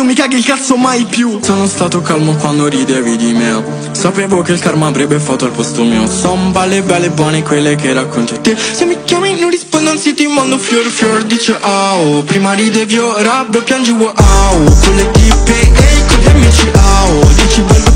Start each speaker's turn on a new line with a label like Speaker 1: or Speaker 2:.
Speaker 1: mi caghi il cazzo mai più. Sono stato calmo quando ridevi di me, sapevo che il karma avrebbe fatto al posto mio. Son balle belle buone quelle che racconti a te. Se mi chiami non rispondo anzi ti mando fior. Dice au, prima ridevi ora piangi wow. Con le tipe e con gli amici au. Dici